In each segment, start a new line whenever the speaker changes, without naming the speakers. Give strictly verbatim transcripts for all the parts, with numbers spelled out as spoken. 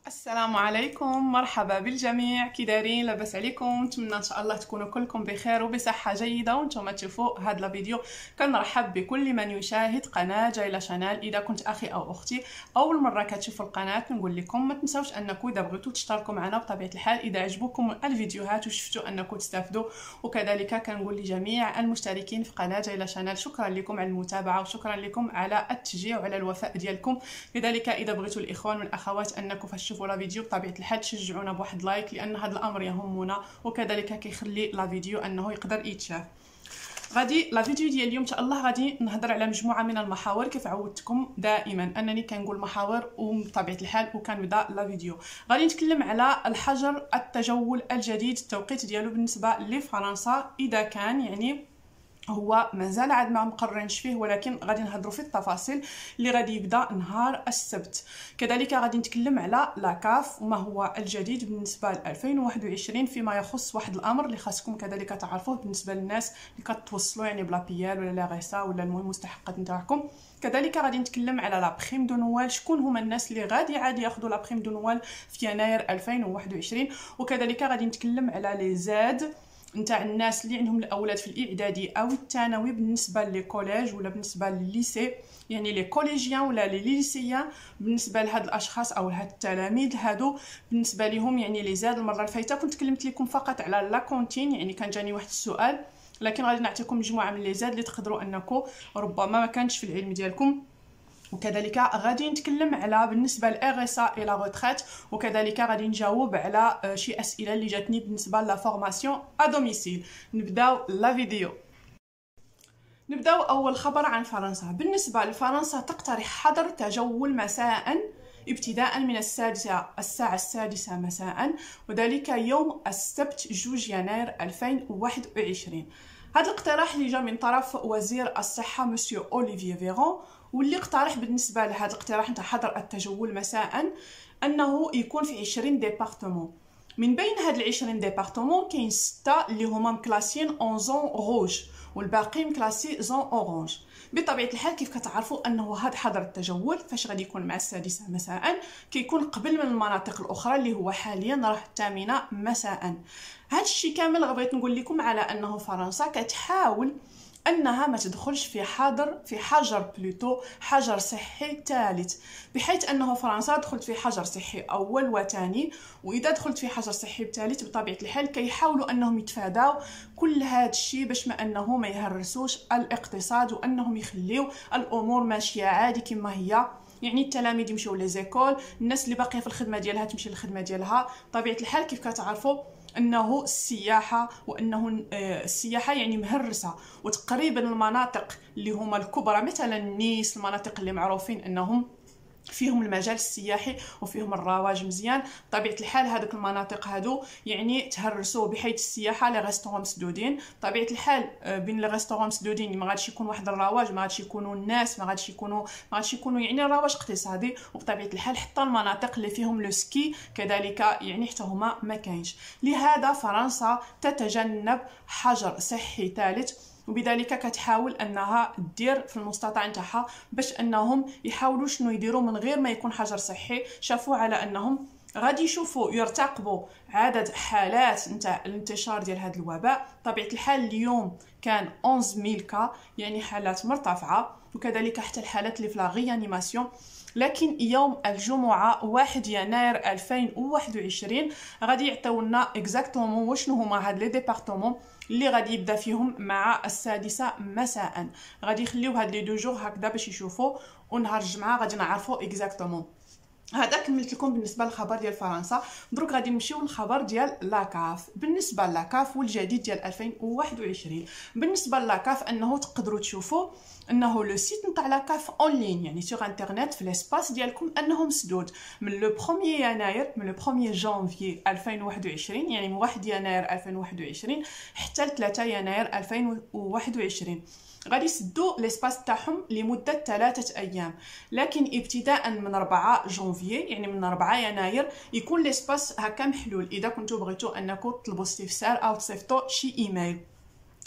السلام عليكم، مرحبا بالجميع. كي دايرين؟ لاباس عليكم؟ نتمنى ان شاء الله تكونوا كلكم بخير وبصحه جيده. وانتم تشوفوا هذا الفيديو كنرحب بكل من يشاهد قناه جايله شانال. اذا كنت اخي او اختي اول مره كتشوفوا القناه نقول لكم ما تنساوش انكم اذا بغيتوا تشتركوا معنا بطبيعه الحال اذا عجبوكم الفيديوهات وشفتوا انكم تستافدوا. وكذلك كنقول لجميع المشتركين في قناه جايله شانال شكرا لكم على المتابعه وشكرا لكم على التشجيع وعلى الوفاء ديالكم. كذلك اذا بغيتوا الاخوان والأخوات انكم تشوفوا لا فيديو بطبيعه الحال تشجعونا بواحد لايك لان هذا الامر يهمنا وكذلك كيخلي لا فيديو انه يقدر يتشاف. غادي لا فيديو ديال اليوم ان شاء الله غادي نهضر على مجموعه من المحاور. كيف عودتكم دائما انني كنقول محاور وبطبيعه الحال وكنبدا لا فيديو. غادي نتكلم على الحجر التجول الجديد، التوقيت ديالو بالنسبه لفرنسا اذا كان يعني هو مازال عاد ما مقررينش فيه، ولكن غادي نهضروا في التفاصيل اللي غادي يبدا نهار السبت. كذلك غادي نتكلم على لاكاف وما هو الجديد بالنسبه ل ألفين وواحد وعشرين فيما يخص واحد الامر اللي خاصكم كذلك تعرفوه بالنسبه للناس اللي كتوصلوا يعني بلا بيال ولا لا غيسا ولا المهم المستحقات نتاعكم. كذلك غادي نتكلم على لا بريم دو نوال، شكون هما الناس اللي غادي عادي ياخذوا لا بريم دو نوال في يناير ألفين وواحد وعشرين. وكذلك غادي نتكلم على لي زاد نتاع الناس اللي عندهم الاولاد في الاعدادي او الثانوي بالنسبه للكوليج ولا بالنسبه للليسي، يعني لي كوليجيان ولا لي ليسيان. بالنسبه لهاد الاشخاص او لهاد التلاميذ هادو بالنسبه لهم يعني لي زاد. المره الفايته كنت تكلمت لكم فقط على لا كونتين، يعني كان جاني واحد السؤال، لكن غادي نعطيكم مجموعه من لي زاد اللي تقدروا انكم ربما ما كانش في العلم ديالكم. وكذلك غادي نتكلم على بالنسبه لاغ اس ا الى روتريت، وكذلك غادي نجاوب على شي اسئله اللي جاتني بالنسبه لا فورماسيون ا دوميسيل. نبداو لا فيديو. نبداو اول خبر عن فرنسا. بالنسبه لفرنسا تقترح حظر تجول مساء ابتداء من السادسة الساعة السادسة مساء، وذلك يوم السبت جوج يناير ألفين وواحد وعشرين. هذا الاقتراح اللي جا من طرف وزير الصحة مسيو أوليفييه فيرون، واللي اقترح بالنسبة لهذا الاقتراح نتاع حظر التجول مساء أنه يكون في عشرين ديبارتمون. من بين هاد العشرين ديبارتمون كاين ستة اللي هما مكلاسيين اون زون روج والباقي مكلاسي زون اورانج. بطبيعه الحال كيف كتعرفوا انه هذا حظر التجول فاش غادي يكون مع السادسه مساء كيكون قبل من المناطق الاخرى اللي هو حاليا راه الثامنه مساء. هذا الشيء كامل بغيت نقول لكم على انه فرنسا كتحاول انها ما تدخلش في حظر في حجر بلوتو حجر صحي ثالث، بحيث انه فرنسا دخلت في حجر صحي اول وثاني، واذا دخلت في حجر صحي ثالث بطبيعه الحال كيحاولوا انهم يتفاداو كل هذا الشيء باش ما انه ما يهرسوش الاقتصاد وانهم يخليو الامور ماشيه عادي كما هي. يعني التلاميذ يمشيو لي زيكول، الناس اللي باقيه في الخدمه ديالها تمشي للخدمه ديالها. طبيعه الحال كيف كتعرفوا انه السياحه وانه السياحه يعني مهرسه، وتقريبا المناطق اللي هما الكبرى مثلا نيس، المناطق اللي معروفين انهم فيهم المجال السياحي وفيهم الرواج مزيان، طبيعه الحال هذوك المناطق هادو يعني تهرسوا بحيث السياحه لي ريستورون مسدودين. طبيعه الحال بين لي ريستورون مسدودين ما غاديش يكون واحد الرواج، ما غاديش يكونوا الناس، ما غاديش يكونوا ما غاديش يكونوا يعني رواج اقتصادي. وبطبيعه الحال حتى المناطق اللي فيهم لو سكي كذلك يعني حتى هما ما كاينش. لهذا فرنسا تتجنب حجر صحي ثالث، وبذلك كتحاول انها دير في المستطاع نتاعها باش انهم يحاولوا شنو يديروا من غير ما يكون حجر صحي. شافوا على انهم غادي يشوفوا يرتقبوا عدد حالات نتاع الانتشار ديال هذا الوباء. طبيعه الحال اليوم كان أحد عشر ألف كا يعني حالات مرتفعه، وكذلك حتى الحالات اللي في لا ريانيماسيون. لكن يوم الجمعه واحد يناير ألفين وواحد وعشرين غادي يعطيونا اكزاكتومون وشنو هما هاد لي ديبارتمون اللي غادي يبدا فيهم مع السادسه مساء. غادي يخليو هاد لي دو جور هكذا باش يشوفوا، ونهار الجمعه غادي نعرفوا اكزاكتومون. هذا كملت لكم بالنسبه للخبر ديال فرنسا. دروك غادي نمشيو للخبر ديال لاكاف. بالنسبه لاكاف والجديد ديال ألفين وواحد وعشرين، بالنسبه لاكاف انه تقدروا تشوفوا انه لو سيت نتاع لاكاف اون لين يعني سوغ انترنت في ليسباس ديالكم انه مسدود من لو بروميير يناير من لو بروميير جانفي ألفين وواحد وعشرين يعني من واحد يناير ألفين وواحد وعشرين حتى ل ثلاثة يناير ألفين وواحد وعشرين. غادي يسدوا ليسباس تاعهم لمده ثلاثه ايام، لكن ابتداء من أربعة جانفي يعني من أربعة يناير يكون ليسباس هكا محلول اذا كنتو بغيتو انكم تطلبوا استفسار او تصيفطوا شي ايميل.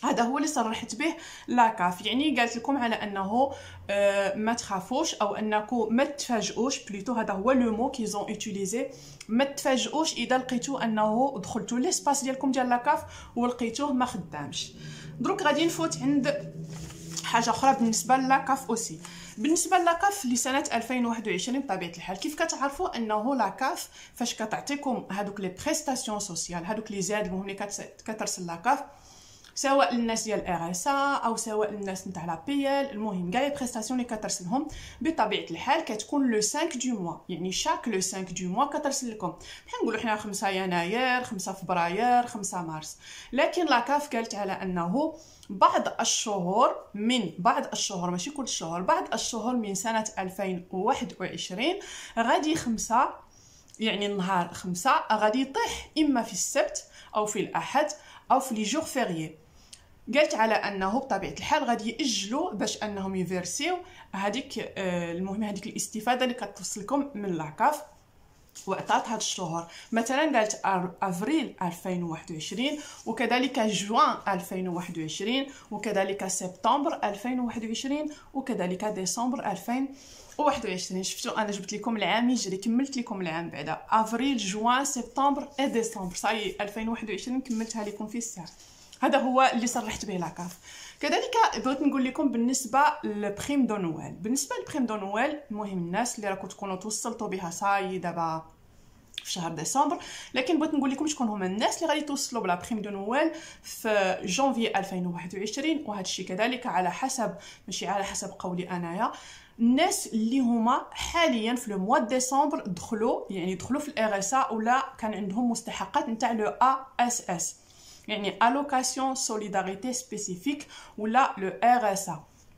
هذا هو اللي صرحت به لاكاف. يعني قالت لكم على انه آه ما تخافوش او انكم ما تفاجئوش، بليتو هذا هو لو مو كيزون اوتيليزي، ما تفاجئوش اذا لقيتوا انه دخلتوا ليسباس ديالكم ديال لاكاف ولقيتوه ما خدامش. دروك غادي نفوت عند حاجه اخرى بالنسبه لاكاف اوسي. بالنسبه لاكاف لسنه ألفين وواحد وعشرين بطبيعه الحال كيف كتعرفوا انه لاكاف فاش كتعطيكم هذوك لي بريستاسيون سوسيال، هذوك لي زاد المهم اللي كترسل لاكاف، سواء الناس ديال ار اس او سواء الناس نتاع لا بي ال، المهم كاع لي بريستاسيون اللي كترسلهم بطبيعه الحال كتكون لو خمسة دو موا، يعني شاك لو خمسة دو موا كترسل لكم، بحال نقولوا حنا خمسة يناير، خمسة فبراير، خمسة مارس. لكن لاكاف قالت على انه بعض الشهور من بعض الشهور ماشي كل الشهور، بعض الشهور من سنه ألفين وواحد وعشرين غادي خمسة، يعني النهار خمسة غادي يطيح اما في السبت او في الاحد او في لي جور فيريي. قالت على انه بطبيعه الحال غادي ياجلوا باش انهم يفيرسيو هذيك آه المهم هذيك الاستفاده اللي كتوصلكم من لاكاف، وعطات هاد الشهور. مثلا قالت افريل ألفين وواحد وعشرين، وكذلك جوان ألفين وواحد وعشرين، وكذلك سبتمبر ألفين وواحد وعشرين، وكذلك ديسمبر ألفين وواحد وعشرين. شفتوا انا جبت لكم العام يجري، كملت لكم العام بعدا افريل جوان سبتمبر اي ديسمبر، صاي ألفين وواحد وعشرين كملتها لكم في الساعه. هذا هو اللي صرحت به لاكاف. كذلك بغيت نقول لكم بالنسبه للبريم دو نويل، بالنسبه للبريم دو نويل المهم الناس اللي راكم تكونوا توصلتوا بها صاي دابا في شهر ديسمبر، لكن بغيت نقول لكم شكون هما الناس اللي غادي توصلوا بلا بريم دو نويل في جونفي ألفين وواحد وعشرين. وهذا الشيء كذلك على حسب ماشي على حسب قولي انايا، الناس اللي هما حاليا في لو موا ديسمبر دخلوا يعني دخلوا في الار اس ا ولا كان عندهم مستحقات نتاع لو ا اس اس، يعني allocation solidarité spécifique ولا لو ار اس ا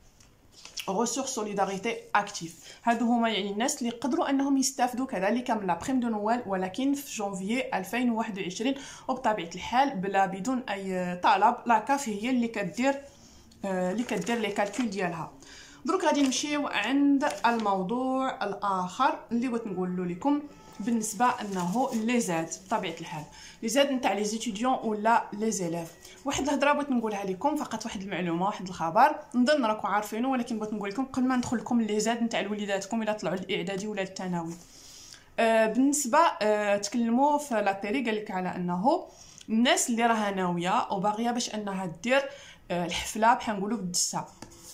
ressources solidarité active. هادو هما يعني الناس اللي يقدروا انهم يستافدوا كذلك من لا بريم دو نويل، ولكن في جونفيي ألفين وواحد وعشرين وبطبيعه الحال بلا بدون اي طلب. لاكاف هي اللي كدير آه اللي كدير لي كالكول ديالها. دروك غادي نمشيو عند الموضوع الاخر اللي بغيت نقول لكم بالنسبه انه لي زاد بطبيعه الحال، لي زاد نتاع لي زيتيديون ولا لي زيليف. واحد الهضره بغيت نقولها لكم، فقط واحد المعلومه واحد الخبر نظن راكم عارفينه، ولكن بغيت نقول لكم قبل ما ندخل لكم لي زاد نتاع وليداتكم الا طلعوا الاعدادي ولا الثانوي. آه بالنسبه آه تكلموا في لا تيلي قال لك على انه الناس اللي راها ناويه وباغيه باش انها دير آه الحفله بحال نقولوا بالدسه،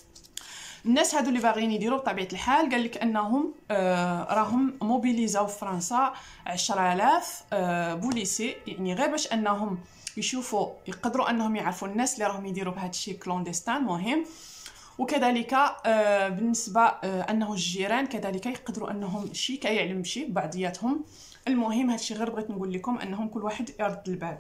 الناس هادو اللي باغيين يديروا بطبيعه الحال قال لك انهم آه راهم موبيليزاو في فرنسا عشرة آلاف آه بوليسي، يعني غير باش انهم يشوفوا يقدروا انهم يعرفوا الناس اللي راهم يديروا بهذا الشيء كلوندستان مهم. وكذلك آه بالنسبه آه انه الجيران كذلك يقدروا انهم شي كيعلم شي بعضياتهم. المهم هذا الشيء غير بغيت نقول لكم انهم كل واحد يرد البال.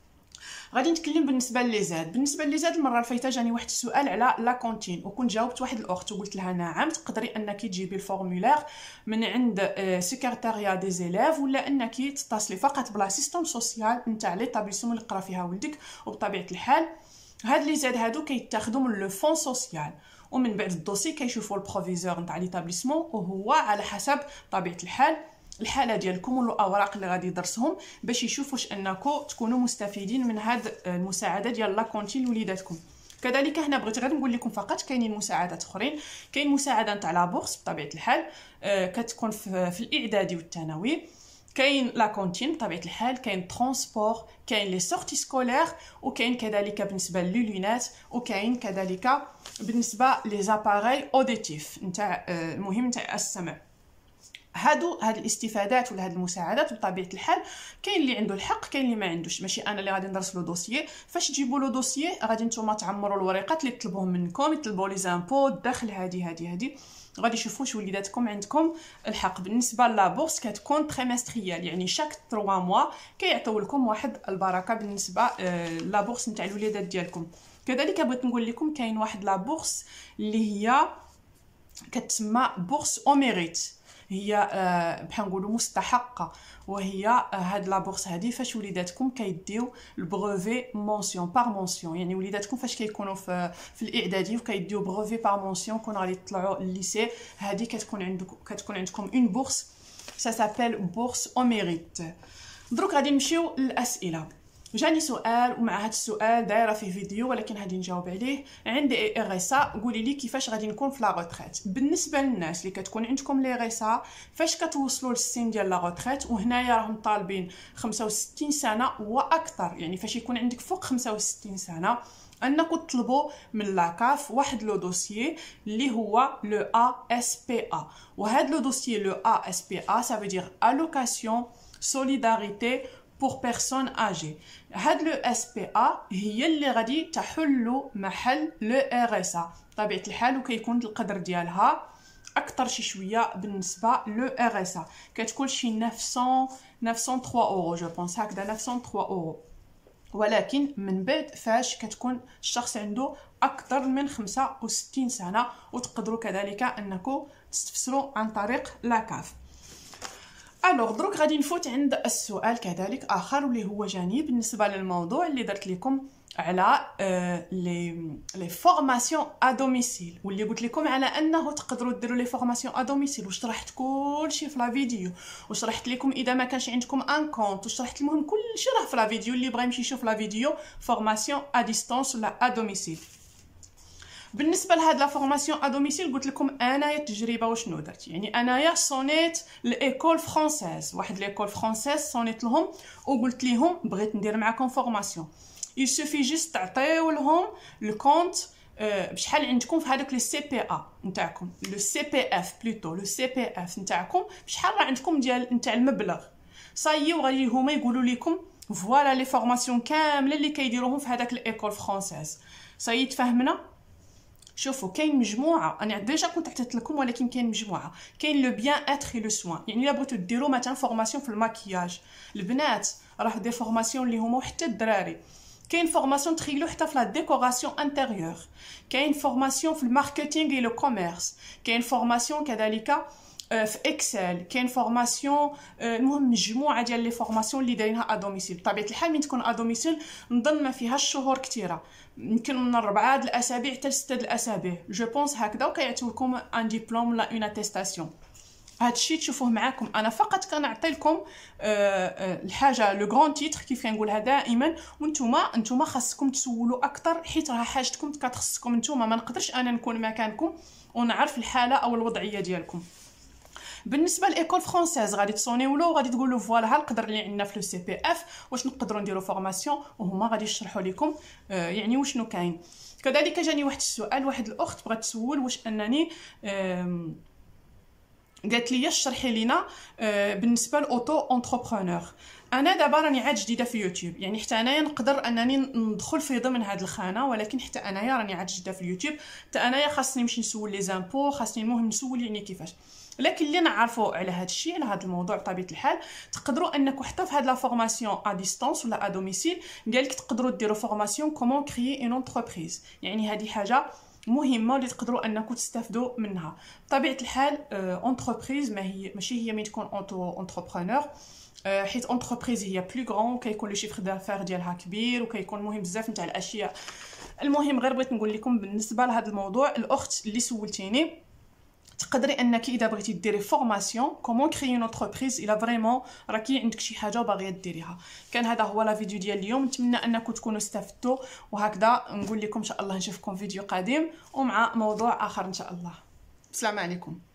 غادي نتكلم بالنسبه لي زاد. بالنسبه لي زاد المره الفايته جاني واحد السؤال على لا كونتين، وكنت جاوبت واحد الاخت وقلت لها نعم تقدري انك تجيبي الفورمولير من عند سكرتاريا دي زيليف، ولا انك تتصلي فقط بلاسيستون سوسيال نتاع ليطابليسمون اللي قرا فيها ولدك. وبطبيعه الحال هاد لي زاد هادو كيتاخذوا من لو فون سوسيال، ومن بعد الدوسي كيشوفوا البروفيسور نتاع ليطابليسمون، وهو على حسب طبيعه الحال الحاله ديالكم والاوراق اللي غادي يدرسهم باش يشوفوا واش انكم تكونوا مستفيدين من هاد المساعده ديال لا كونتين لوليداتكم. كذلك هنا بغيت غير نقول لكم فقط كاينين مساعدات اخرين، كاين مساعده نتاع لا بورس بطبيعه الحال آه كتكون في, في الاعدادي والثانوي، كاين لا كونتين بطبيعه الحال، كاين ترونسبور، كاين لي سورتي سكولير، وكاين كذلك بالنسبه للولينات، وكاين كذلك بالنسبه لي زاباري اوديتيف نتاع آه المهم نتاع السمع. هادو هاد الاستفادات ولا هاد المساعدات بطبيعه الحال كاين اللي عنده الحق كاين اللي ما عندوش. ماشي انا اللي غادي ندرس له دوسيي، فاش تجيبوا له دوسيي غادي نتوما تعمروا الوريقات اللي طلبوهم منكم، يطلبوا لي زامبو الدخل هادي هادي هادي غادي يشوفوا واش وليداتكم عندكم الحق. بالنسبه لا بورس كتكون تريمستريال، يعني شاك ثلاثة موا كيعطيو لكم واحد البركه بالنسبه آه لا بورس نتاع الوليدات ديالكم. كذلك بغيت نقول لكم كاين واحد لا بورس اللي هي كتسمى بورس او ميريت، هي آه بحال نقولوا مستحقه، وهي آه هاد لا بورس هادي فاش وليداتكم كيديو البروفي مونسيون بار مونسيون، يعني وليداتكم فاش كيكونوا في في الاعدادي وكيديو بروفي بار مونسيون كون غادي يطلعوا للليسي، هادي كتكون عندكم كتكون عندكم اون بورس سا سابيل بورس او ميريت. دروك غادي نمشيو للاسئله. جاني سؤال ومع هذا السؤال دايره فيه فيديو ولكن غادي نجاوب عليه. عندي ار اس ا، قولي لي كيفاش غادي نكون في لا روتريت. بالنسبه للناس اللي كتكون عندكم لي ار اس ا فاش كتوصلوا للسن ديال لا روتريت، وهنايا راهم طالبين خمسة وستين سنه واكثر، يعني فاش يكون عندك فوق خمسة وستين سنه انكم تطلبوا من لاكاف واحد لو دوسيي اللي هو لو ا اس بي ا. وهذا لو دوسيي لو ا اس بي ا ça veut dire allocation solidarité pour personnes âgées. هاد لو اس بي ا هي اللي غادي تحل محل لو ار اس ا بطبيعه الحال، وكيكون القدر ديالها اكثر شي شويه بالنسبه لو ار اس ا، كتكون شي تسعمية تسعمية وثلاثة اورو جو بونس، هكذا تسعمية وثلاثة اورو. ولكن من بعد فاش كتكون الشخص عنده اكثر من خمسة وستين سنه، وتقدروا كذلك انكم تستفسروا عن طريق لاكاف. الوغ دروك غادي نفوت عند السؤال كذلك اخر واللي هو جاني بالنسبه للموضوع اللي درت لكم على لي لي فورماسيون ا دوميسيل، واللي قلت لكم على انه تقدروا ديروا لي فورماسيون ا دوميسيل، وشرحت كلشي في لا فيديو، وشرحت لكم اذا ما كانش عندكم ان كونط، وشرحت المهم كلشي راه في لا فيديو. اللي بغى يمشي يشوف لا فيديو فورماسيون ا ديستانس ولا ا دوميسيل. بالنسبه لهاد لا فورماسيون ا دوميسيل قلت لكم انايا التجربه وشنو درت. يعني انايا صونيت ليكول فرونسيز، واحد ليكول فرونسيز صونيت لهم وقلت لهم بغيت ندير معكم فورماسيون. il suffit juste تعطيو لهم الكونت بشحال عندكم في هذوك لي سي بي ا نتاعكم، لو سي بي اف بلوتو لو سي بي اف نتاعكم بشحال راه عندكم ديال نتاع المبلغ صايي، وغادي هما يقولوا لكم فوالا لي فورماسيون كامله اللي كيديروهم في هذاك ليكول فرونسيز. صايي تفهمنا. شوفوا كاين مجموعه، انا ديجا كنت عطيت لكم، ولكن كاين مجموعه. كاين لو بيان اتري لو سوان، يعني الا بغيتو ديروا مثلا فورماسيون في الماكياج، البنات راه دي فورماسيون اللي هما وحتى الدراري. كاين فورماسيون تخيلوا حتى في لا ديكوراسيون انتيريور، كاين فورماسيون في الماركتينغ اي لو كوميرس، كاين فورماسيون كذلك في اكسل، كاين فورماسيون. المهم مجموعه ديال لي فورماسيون اللي دايرينها ا دوميسيل. بطبيعه الحال من تكون ا دوميسيل نظن ما فيهاش شهور كثيره، يمكن من أربعة د الاسابيع حتى لستة د الاسابيع جو بونس هكذا، وكيعطيو لكم ان ديبلوم ولا اون اتيستاسيون. هادشي تشوفوه معاكم. انا فقط كنعطي لكم الحاجه لو غران تيتر كيف كنقولها دائما، وانتوما انتوما خاصكم تسولوا اكثر حيت راه حاجتكم كتخصكم انتوما. ما نقدرش انا نكون مكانكم ونعرف الحاله او الوضعيه ديالكم. بالنسبه لايكول فرونسيز غادي تصونيو له وغادي تقولوا فوالا ها القدر اللي عندنا في لو سي بي اف، واش نقدروا نديروا فورماسيون، وهما غادي يشرحوا لكم آه يعني وشنو كاين. كذلك جاني واحد السؤال، واحد الاخت بغات تسول واش انني آه قالت لي شرحي لينا آه بالنسبه لاوتو انتربرونور. انا دابا راني عاد جديده في يوتيوب، يعني حتى انايا نقدر انني ندخل في ضمن هذه الخانه، ولكن حتى انايا راني عاد جديده في اليوتيوب، حتى انايا خاصني نمشي نسول لي زامبو، خاصني المهم نسول يعني كيفاش. لكن اللي نعرفوا على هذا الشيء، على هذا الموضوع بطبيعه الحال، تقدروا انكم حتى في هذه لا فورماسيون ا ديستانس ولا ا دوميسيل قال لك تقدروا ديروا فورماسيون كومون كريي اون انتربريز. يعني هذه حاجه مهمه اللي تقدروا انكم تستافدوا منها. بطبيعه الحال انتربريز ما هي ماشي هي ملي تكون اوتو انتربرونور، حيت انتربريز هي بلو غران وكيكون لو شيفر دافير ديالها كبير وكيكون مهم بزاف نتاع الاشياء. المهم غير بغيت نقول لكم بالنسبه لهذا الموضوع، الاخت اللي سولتيني تقدري انك اذا بغيتي ديري فورماسيون كومون كريي اون انتربريز الا فريمون راكي عندك شي حاجه وباغيه ديريها. كان هذا هو لا فيديو ديال اليوم، نتمنى انكم تكونوا استفدتوا، وهكذا نقول لكم ان شاء الله نشوفكم فيديو قادم ومع موضوع اخر ان شاء الله. السلام عليكم.